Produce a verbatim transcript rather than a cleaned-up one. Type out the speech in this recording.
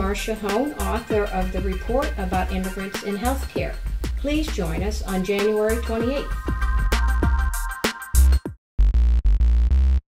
Marcia Hone, author of the report about immigrants in healthcare. Please join us on January twenty-eighth.